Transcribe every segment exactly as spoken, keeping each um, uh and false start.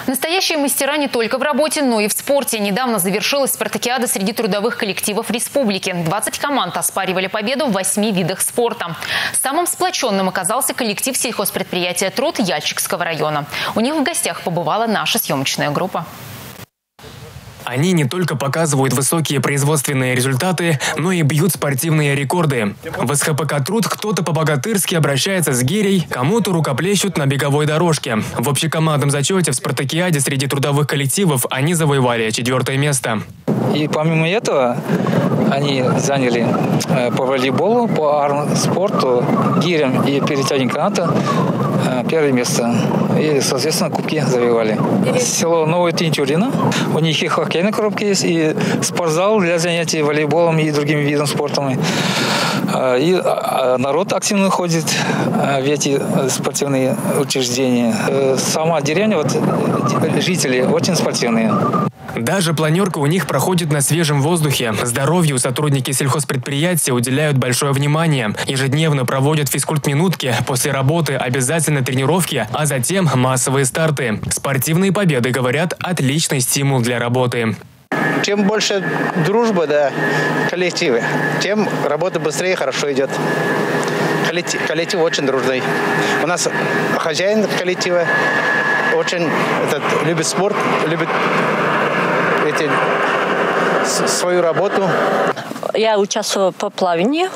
Настоящие мастера не только в работе, но и в спорте. Недавно завершилась спартакиада среди трудовых коллективов республики. двадцать команд оспаривали победу в восьми видах спорта. Самым сплоченным оказался коллектив сельхозпредприятия «Труд» Яльчикского района. У них в гостях побывала наша съемочная группа. Они не только показывают высокие производственные результаты, но и бьют спортивные рекорды. В эс ха пэ ка «Труд» кто-то по-богатырски обращается с гирей, кому-то рукоплещут на беговой дорожке. В общекомандном зачете в спартакиаде среди трудовых коллективов они завоевали четвертое место. И помимо этого они заняли по волейболу, по армспорту, гирям и перетягиванию каната первое место. И, соответственно, кубки завоевали. Село Новое Тинтюрино. У них и хоккейная коробка есть, и спортзал для занятий волейболом и другими видами спорта. И народ активно ходит в эти спортивные учреждения. Сама деревня, вот, жители очень спортивные. Даже планерка у них проходит на свежем воздухе. Здоровью сотрудники сельхозпредприятия уделяют большое внимание. Ежедневно проводят физкульт-минутки, после работы обязательно тренировки, а затем массовые старты. Спортивные победы, говорят, отличный стимул для работы. Чем больше дружбы, да, коллективы, тем работа быстрее и хорошо идет. Коллектив, коллектив очень дружный. У нас хозяин коллектива очень этот, любит спорт, любит эти, свою работу. Я участвовала по плаванию,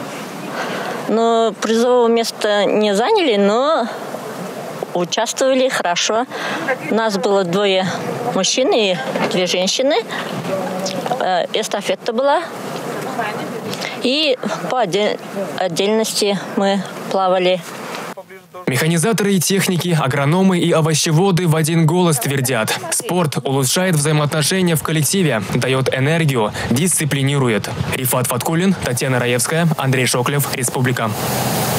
но призового места не заняли, но участвовали хорошо. У нас было двое мужчин и две женщины. Эстафета была. И по отдельности мы плавали. Механизаторы и техники, агрономы и овощеводы в один голос твердят: спорт улучшает взаимоотношения в коллективе, дает энергию, дисциплинирует. Рифат Фаткулин, Татьяна Раевская, Андрей Шоклев, Республика.